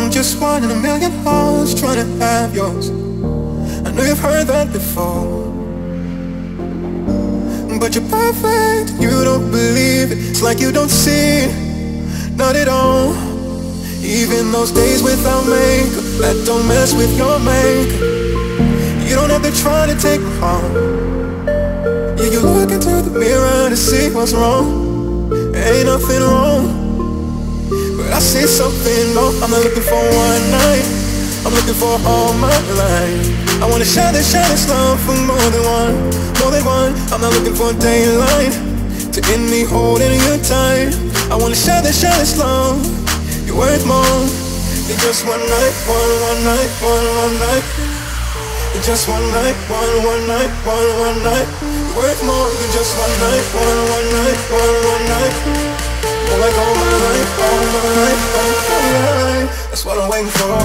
I'm just one in a million hearts trying to have yours. I know you've heard that before, but you're perfect, you don't believe it. It's like you don't see it, not at all. Even those days without makeup that don't mess with your makeup. You don't have to try to take me home. Yeah, you look into the mirror to see what's wrong. Ain't nothing wrong, but I see something more. I'm not looking for one night, I'm looking for all my life. I wanna share this love for more than one, more than one. I'm not looking for daylight to end me holding you tight. I wanna share this love. You're worth more than just one night, one night, one night. Just one night, one night, one night. You're worth more than just one night, one night, one night. You're like all my life, all my life, all my life. That's what I'm waiting for.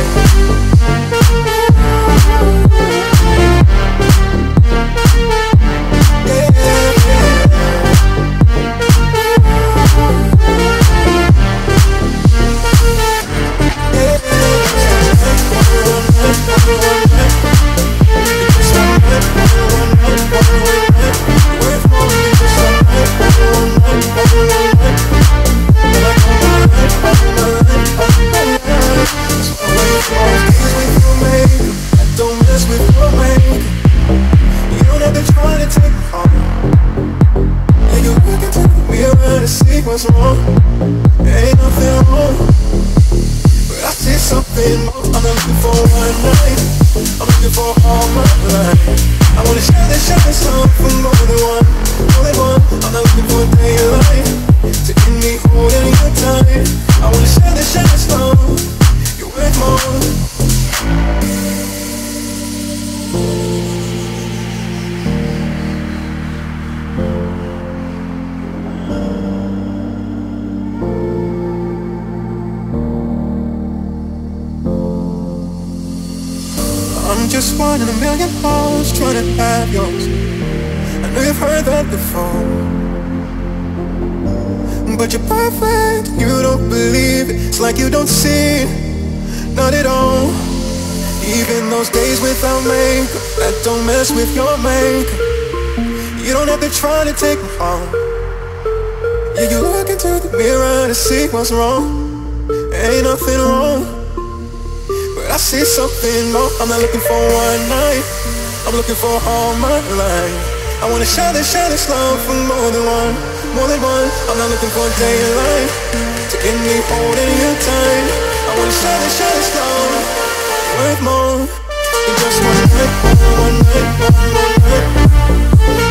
What's wrong? Ain't nothing wrong, but I see something more. I'm not looking for one night, I'm looking for all my life. I wanna share this love for more than one, more than one. I'm not looking for daylight to end me holding you tight. I wanna share this love. You're worth more. I'm just one in a million hearts trying to have yours. I know you've heard that before, but you're perfect, you don't believe it. It's like you don't see it, not at all. Even those days without makeup that don't mess with your makeup. You don't have to try to take me home. Yeah, you look into the mirror to see what's wrong. Ain't nothing wrong, I see something more. I'm not looking for one night, I'm looking for all my life. I wanna share this love for more than one, more than one. I'm not looking for daylight to end me holding you tight. I wanna share this love, worth more than just one night, one night, one night.